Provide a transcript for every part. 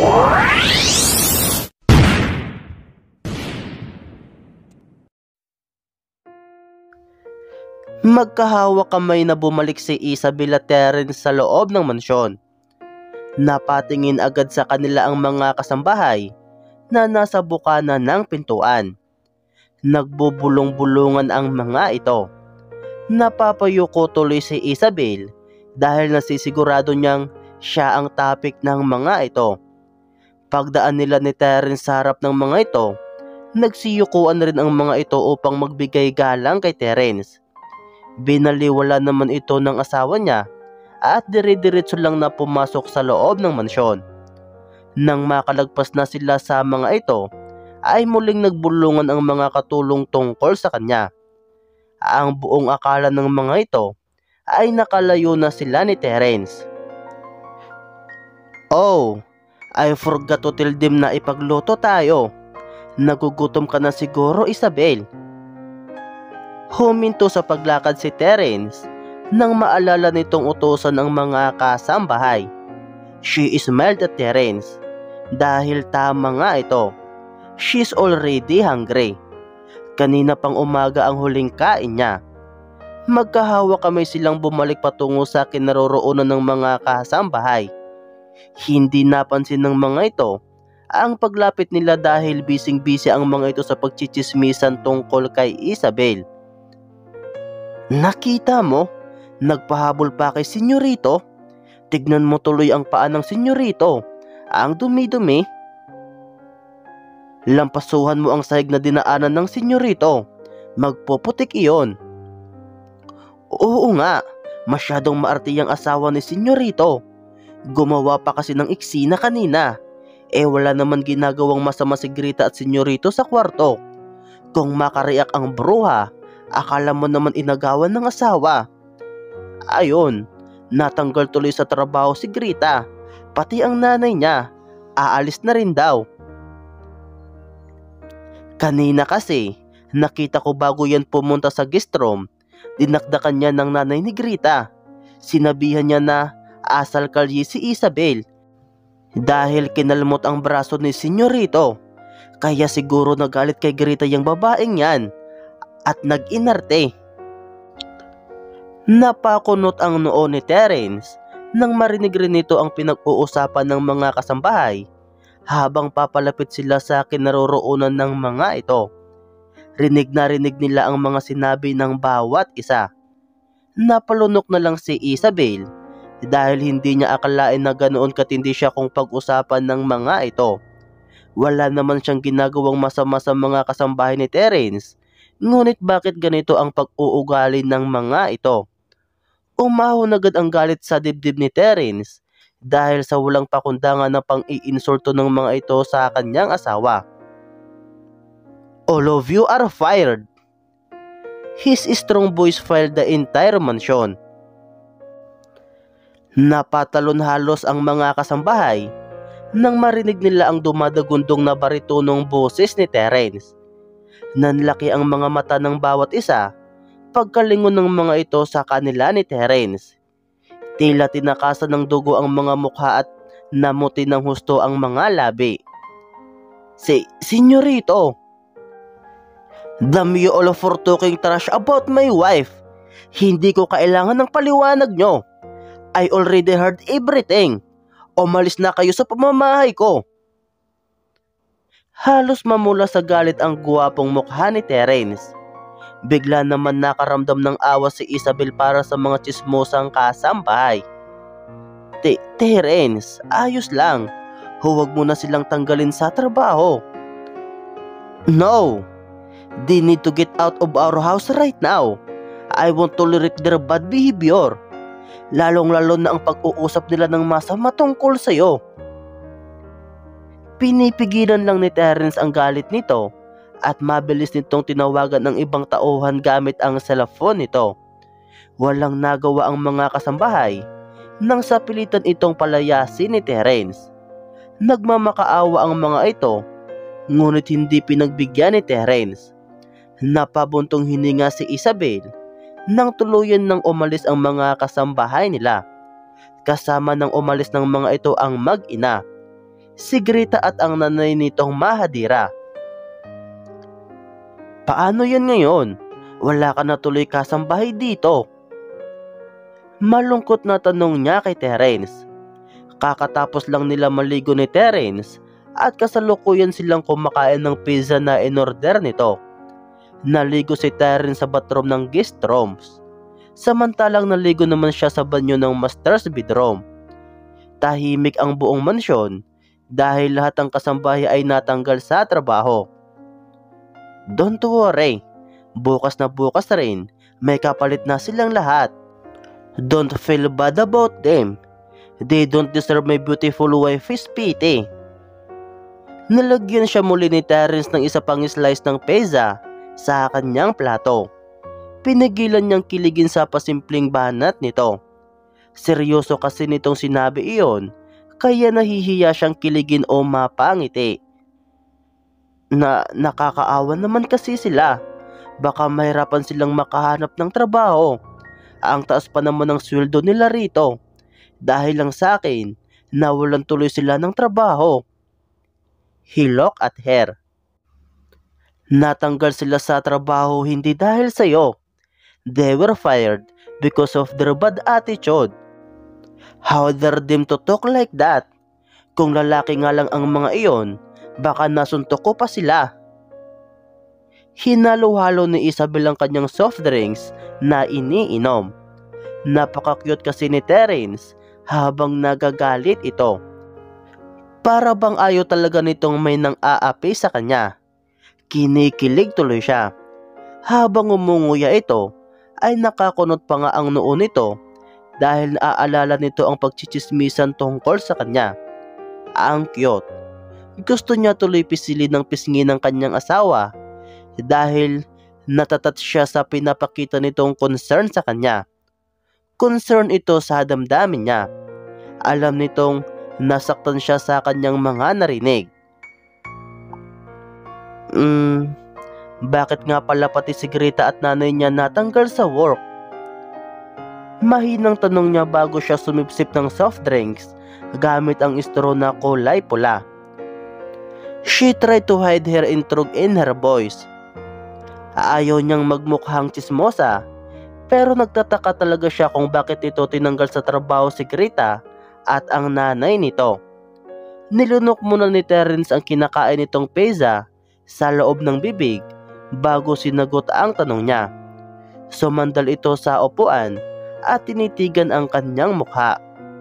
Magkahawak kamay na bumalik si Isabel at Terence sa loob ng mansyon. Napatingin agad sa kanila ang mga kasambahay na nasa bukana ng pintuan. Nagbubulong-bulungan ang mga ito. Napapayuko tuloy si Isabel dahil nasisigurado niyang siya ang topic ng mga ito. Pagdaan nila ni Terence sa harap ng mga ito, nagsiyukuan rin ang mga ito upang magbigay galang kay Terence. Binaliwala naman ito ng asawa niya at dire-diretso lang na pumasok sa loob ng mansyon. Nang makalagpas na sila sa mga ito, ay muling nagbulungan ang mga katulong tungkol sa kanya. Ang buong akala ng mga ito ay nakalayo na sila ni Terence. "Oh, I forgot to tell them na ipagluto tayo. Nagugutom ka na siguro, Isabel." Huminto sa paglakad si Terence nang maalala nitong utusan ng mga kasambahay. She smiled at Terence dahil tama nga ito. She's already hungry. Kanina pang umaga ang huling kain niya. Magkahawak kamay silang bumalik patungo sa kinaroroonan ng mga kasambahay. Hindi napansin ng mga ito ang paglapit nila dahil bising-busy ang mga ito sa pagchichismisan tungkol kay Isabel. "Nakita mo? Nagpahabol pa kay Senyorito. Tignan mo tuloy ang paa ng Senyorito. Ang dumi-dumi." "Lampasuhan mo ang sahig na dinaanan ng Senyorito. Magpuputik iyon." "Oo nga, masyadong maarte ang asawa ni Senyorito. Gumawa pa kasi ng eksena kanina. Wala naman ginagawang masama si Grita at Senyorito sa kwarto. Kung makariyak ang bruha, akala mo naman inagawan ng asawa." Ayon, natanggal tuloy sa trabaho si Grita, pati ang nanay niya. Aalis na rin daw. Kanina kasi, nakita ko bago yan pumunta sa guest room, dinakdakan niya ng nanay ni Grita. Sinabihan niya na asal kalye si Isabel dahil kinalmot ang braso ni Senyorito. Kaya siguro nagalit kay Grita yung babaeng yan at nag-inarte. Napakunot ang noo ni Terence nang marinig rin nito ang pinag-uusapan ng mga kasambahay habang papalapit sila sa kinaroroonan ng mga ito. Rinig na rinig nila ang mga sinabi ng bawat isa. Napalunok na lang si Isabel dahil hindi niya akalain na ganoon katindi siya kung pag-usapan ng mga ito. Wala naman siyang ginagawang masama sa mga kasambahay ni Terence, ngunit bakit ganito ang pag-uugali ng mga ito? Umahon agad ang galit sa dibdib ni Terence dahil sa walang pakundangan na pang-iinsulto ng mga ito sa kanyang asawa. "All of you are fired." His strong voice filled the entire mansion. Napatalon halos ang mga kasambahay nang marinig nila ang dumadagundong na baritonong boses ni Terence. Nanlaki ang mga mata ng bawat isa pagkalingon ng mga ito sa kanila ni Terence. Tila tinakasan ng dugo ang mga mukha at namuti ng husto ang mga labi. Senyorito, damn you all for talking trash about my wife. Hindi ko kailangan ng paliwanag nyo. I already heard everything. Umalis na kayo sa pamamahay ko." Halos mamula sa galit ang guwapong mukha ni Terence. Bigla naman nakaramdam ng awa si Isabel para sa mga tsismosang kasambahay. Terence, ayos lang. Huwag mo na silang tanggalin sa trabaho." "No, they need to get out of our house right now. I won't tolerate their bad behavior. Lalong-lalo na ang pag-uusap nila ng masama tungkol sa'yo." Pinipigilan lang ni Terence ang galit nito at mabilis nitong tinawagan ng ibang tauhan gamit ang cellphone nito. Walang nagawa ang mga kasambahay nang sapilitan itong palayasin ni Terence. Nagmamakaawa ang mga ito, ngunit hindi pinagbigyan ni Terence. Napabuntong hininga si Isabel nang tuluyan nang umalis ang mga kasambahay nila. Kasama nang umalis ng mga ito ang mag-ina. si Greta at ang nanay nitong Mahadira. Paano yan ngayon? Wala ka na tuloy kasambahay dito. Malungkot na tanong niya kay Terence. Kakatapos lang nila maligo ni Terence at kasalukuyan silang kumakain ng pizza na inorder nito. Naligo si Terence sa bathroom ng guest rooms, samantalang naligo naman siya sa banyo ng master's bedroom. Tahimik ang buong mansyon dahil lahat ng kasambahay ay natanggal sa trabaho. Don't worry, bukas na bukas rin, may kapalit na silang lahat. Don't feel bad about them. They don't deserve my beautiful wife's pity. Nalagyan siya muli ni Terence ng isa pang slice ng pizza sa kanyang plato. Pinigilan niyang kiligin sa pasimpleng banat nito. Seryoso kasi nitong sinabi iyon, kaya nahihiya siyang kiligin o mapangiti. Nakakaawa naman kasi sila. Baka mahirapan silang makahanap ng trabaho. Ang taas pa naman ng sweldo nila rito. Dahil lang sa akin, nawalan tuloy sila ng trabaho. He looked at her. Natanggal sila sa trabaho hindi dahil sa'yo. They were fired because of their bad attitude. How dare them to talk like that? Kung lalaki nga lang ang mga iyon, baka nasuntok ko pa sila. Hinalo-halo ni Isabel ang kanyang soft drinks na iniinom. Napaka-cute kasi ni Terence habang nagagalit ito. Para bang ayaw talaga nitong may nang aapi sa kanya. Kinikilig tuloy siya. Habang umunguya ito, ay nakakunot pa nga ang noo nito dahil naaalala nito ang pagchichismisan tungkol sa kanya. Ang cute. Gusto niya tuloy pisilin ng pisngi ng kanyang asawa dahil natatat siya sa pinapakita nitong concern sa kanya. Concern ito sa damdamin niya. Alam nitong nasaktan siya sa kanyang mga narinig. Bakit nga pala pati si Greta at nanay niya natanggal sa work? Mahinang tanong niya bago siya sumipsip ng soft drinks gamit ang straw na kulay pula. She tried to hide her intrigue in her voice. Ayaw niyang magmukhang tsismosa, pero nagtataka talaga siya kung bakit ito tinanggal sa trabaho si Greta at ang nanay nito. Nilunok muna ni Terence ang kinakain nitong pizza sa loob ng bibig bago sinagot ang tanong niya. Sumandal ito sa upuan at tinitigan ang kanyang mukha.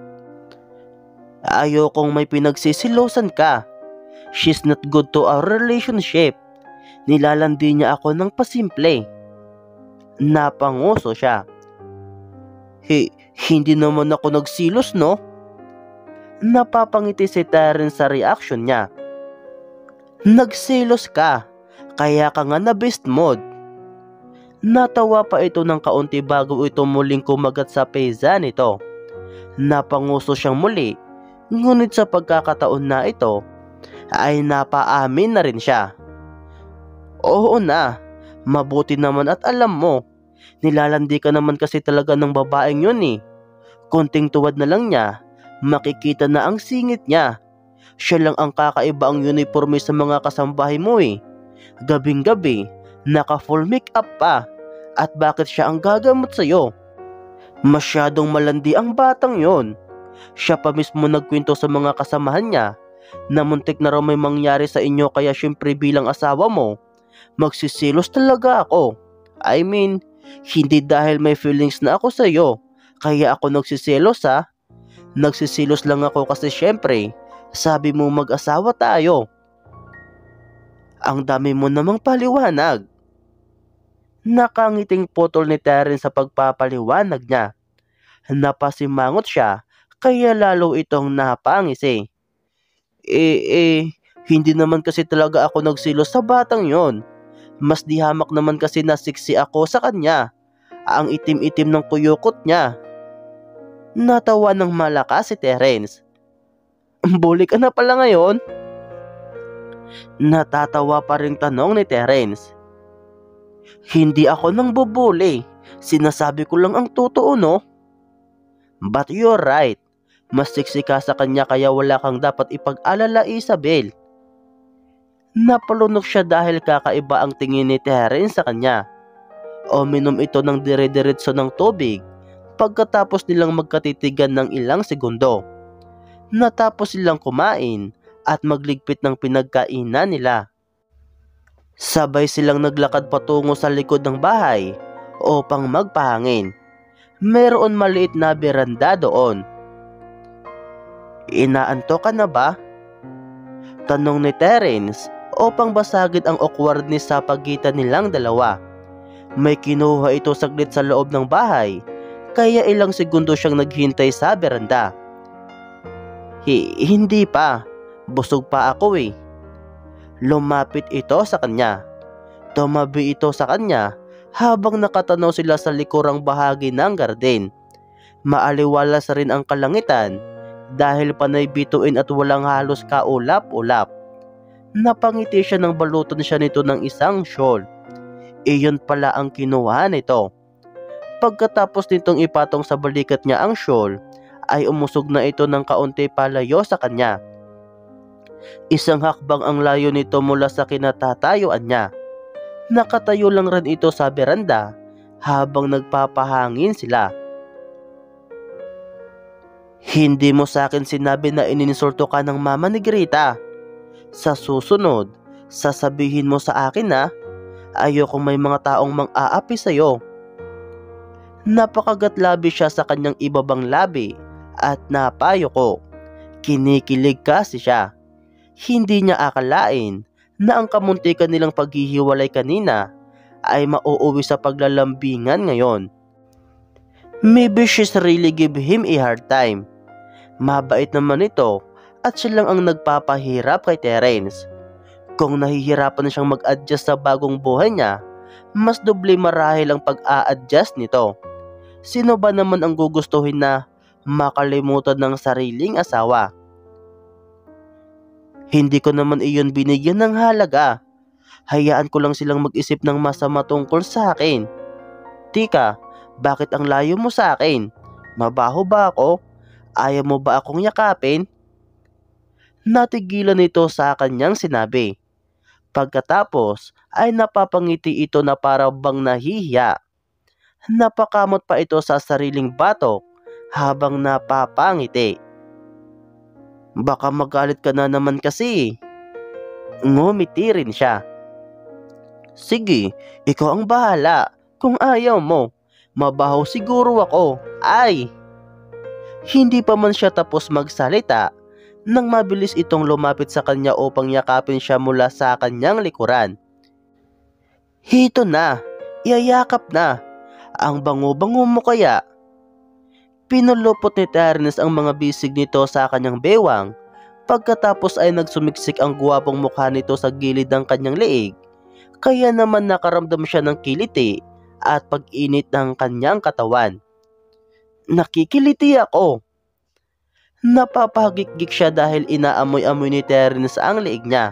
Ayokong may pinagsisilosan ka. She's not good to our relationship. Nilalandi niya ako ng pasimple. Napanguso siya. Hindi naman ako nagsilos, no? Napapangiti si Terence sa reaction niya. Nagsilos ka, kaya ka nga na beast mode. Natawa pa ito ng kaunti bago ito muling kumagat sa pizza nito. Napanguso siyang muli, ngunit sa pagkakataon na ito, ay napaamin na rin siya. Oo na, mabuti naman at alam mo, nilalandi ka naman kasi talaga ng babaeng yun eh. Konting tuwad na lang niya, makikita na ang singit niya. Siya lang ang kakaiba ang uniforme sa mga kasambahay mo eh. Gabing-gabi, naka full makeup pa. At bakit siya ang gagamot sa'yo? Masyadong malandi ang batang yon. Siya pa mismo nagkwento sa mga kasamahan niya na muntik na raw may mangyari sa inyo, kaya syempre bilang asawa mo, magsisilos talaga ako. I mean, hindi dahil may feelings na ako sa'yo, kaya ako nagsisilos ha. Nagsisilos lang ako kasi syempre, sabi mo mag-asawa tayo. Ang dami mo namang paliwanag. Nakangiting putol ni Terence sa pagpapaliwanag niya. Napasimangot siya, kaya lalo itong napangisi. Hindi naman kasi talaga ako nagsilos sa batang yon. Mas di hamak naman kasi na siksi ako sa kanya. Ang itim-itim ng kuyukot niya. Natawa ng malakas si Terence. Bully ka na pala ngayon? Natatawa pa ring tanong ni Terence. Hindi ako nang bubuli. Sinasabi ko lang ang totoo, no? But you're right. Mas sexy ka sa kanya kaya wala kang dapat ipag-alala, Isabel. Napalunok siya dahil kakaiba ang tingin ni Terence sa kanya. Uminom ito ng dire-diretso ng tubig pagkatapos nilang magkatitigan ng ilang segundo. Natapos silang kumain at magligpit ng pinagkainan nila. Sabay silang naglakad patungo sa likod ng bahay upang magpahangin. Mayroon maliit na beranda doon. "Inaantok ka na ba?" tanong ni Terence upang basagin ang awkwardness sa pagitan nilang dalawa. May kinuha ito saglit sa loob ng bahay, kaya ilang segundo siyang naghintay sa beranda. Hindi pa. Busog pa ako eh." Lumapit ito sa kanya. Tumabi ito sa kanya habang nakatanaw sila sa likurang bahagi ng garden. Maaliwalas rin ang kalangitan dahil panay bituin at walang halos kaulap-ulap. Napangiti siya nang balutan siya nito ng isang shawl. Iyon pala ang kinuha nito. Pagkatapos nitong ipatong sa balikat niya ang shawl, ay umusog na ito ng kaunti palayo sa kanya. Isang hakbang ang layo nito mula sa kinatatayuan niya. Nakatayo lang rin ito sa beranda habang nagpapahangin sila. "Hindi mo sa akin sinabi na ininsulto ka ng mama ni Greta. Sa susunod, sasabihin mo sa akin na ayokong may mga taong mang-aapi sa'yo." Napakagatlabi siya sa kanyang ibabang labi at napayo ko. Kinikilig kasi siya. Hindi niya akalain na ang kamuntikan nilang paghihiwalay kanina ay mauuwi sa paglalambingan ngayon. Maybe she's really give him a hard time. Mabait naman ito at siya lang ang nagpapahirap kay Terence. Kung nahihirapan siyang mag-adjust sa bagong buhay niya, mas doble marahil ang pag-a-adjust nito. Sino ba naman ang gugustuhin na makalimutan ng sariling asawa? Hindi ko naman iyon binigyan ng halaga. Hayaan ko lang silang mag-isip ng masama tungkol sa akin. Tika, bakit ang layo mo sa akin? Mabaho ba ako? Ayaw mo ba akong yakapin? Natigilan ito sa kanyang sinabi. Pagkatapos ay napapangiti ito na para bang nahihiya. Napakamot pa ito sa sariling batok habang napapangiti. "Baka magalit ka na naman kasi." Ngumiti rin siya. "Sige, ikaw ang bahala. Kung ayaw mo, mabaho siguro ako. Ay!" Hindi pa man siya tapos magsalita nang mabilis itong lumapit sa kanya upang yakapin siya mula sa kanyang likuran. "Hito na, iyayakap na. Ang bango-bango mo kaya." Pinulupot ni Terence ang mga bisig nito sa kanyang bewang. Pagkatapos ay nagsumiksik ang guwapong mukha nito sa gilid ng kanyang leeg. Kaya naman nakaramdam siya ng kiliti at pag-init ng kanyang katawan. "Nakikiliti ako." Napapahagik-gik siya dahil inaamoy-amoy ni Terence ang leeg niya.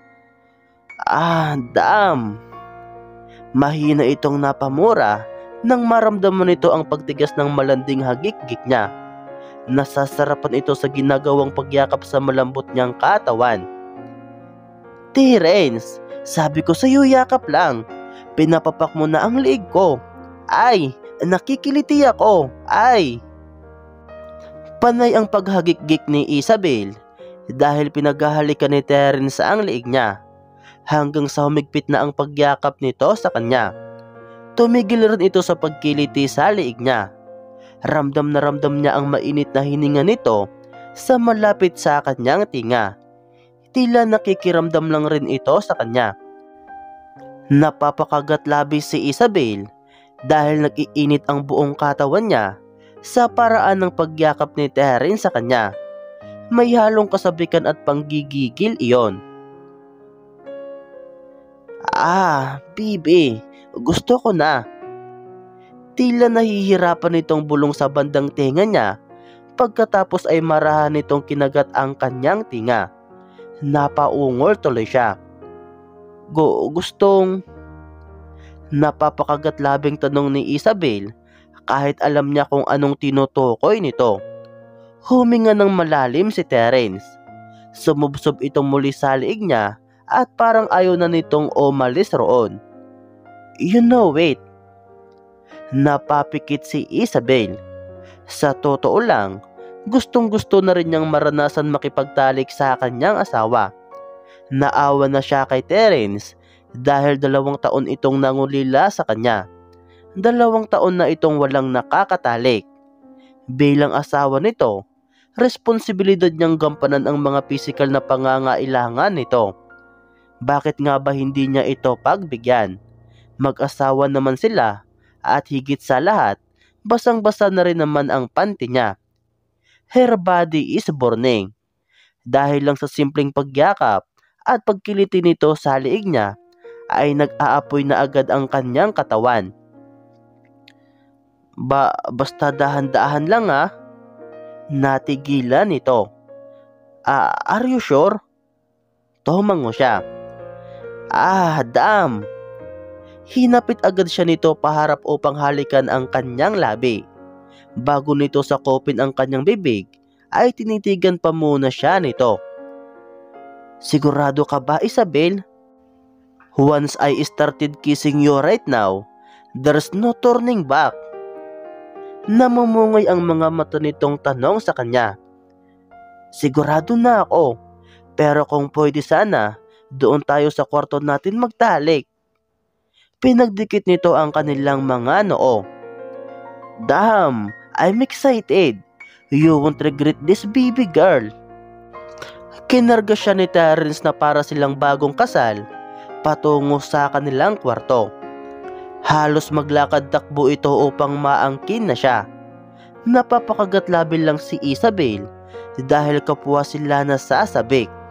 Damn! Mahina itong napamura nang maramdaman nito ang pagtigas ng malanding hagik-gik niya. Nasasarapan ito sa ginagawang pagyakap sa malambot niyang katawan. "Terence, sabi ko sa'yo yakap lang. Pinapapak mo na ang leeg ko. Ay, nakikiliti ako. Ay!" Panay ang paghagik-gik ni Isabel dahil pinaghahalikan ni Terence ang leeg niya hanggang sa humigpit na ang pagyakap nito sa kanya. Tumigil rin ito sa pagkiliti sa leeg niya. Ramdam na ramdam niya ang mainit na hininga nito sa malapit sa kanyang tinga. Tila nakikiramdam lang rin ito sa kanya. Napapakagat-labis si Isabel dahil nag-iinit ang buong katawan niya sa paraan ng pagyakap ni Terence sa kanya. May halong kasabikan at panggigigil iyon. Bibi, gusto ko na." Tila nahihirapan itong bulong sa bandang tenga niya. Pagkatapos ay marahan nitong kinagat ang kanyang tinga. Napaungol tuloy siya. Gustong... Napapakagat-labing tanong ni Isabel kahit alam niya kung anong tinutukoy nito. Huminga ng malalim si Terence. Sumubsob itong muli sa liig niya at parang ayaw na nitong umalis roon. You know it. Napapikit si Isabel. Sa totoo lang, gustong-gusto na rin niyang maranasan makipagtalik sa kanyang asawa. Naawa na siya kay Terence dahil 2 taon itong nangulila sa kanya. 2 taon na itong walang nakakatalik. Bilang asawa nito, responsibilidad niyang gampanan ang mga pisikal na pangangailangan nito. Bakit nga ba hindi niya ito pagbigyan? Mag-asawa naman sila at higit sa lahat, basang-basa na rin naman ang panty niya. Her body is burning. Dahil lang sa simpleng pagyakap at pagkiliti nito sa liig niya, ay nag-aapoy na agad ang kanyang katawan. Basta dahan-dahan lang ah. Natigilan ito. Are you sure? Tumango siya. Damn. Hinapit agad siya nito paharap upang halikan ang kanyang labi. Bago nito sakupin ang kanyang bibig, ay tinitigan pa muna siya nito. Sigurado ka ba, Isabel? Once I started kissing you right now, there's no turning back. Namumungay ang mga mata nitong tanong sa kanya. Sigurado na ako, pero kung pwede sana, doon tayo sa kwarto natin magtalik. Pinagdikit nito ang kanilang mga noo. Damn, I'm excited. You won't regret this, baby girl. Kinarga siya ni Terence na para silang bagong kasal patungo sa kanilang kwarto. Halos maglakad takbo ito upang maangkin na siya. Napapakagat labi lang si Isabel dahil kapwa sila nasasabik.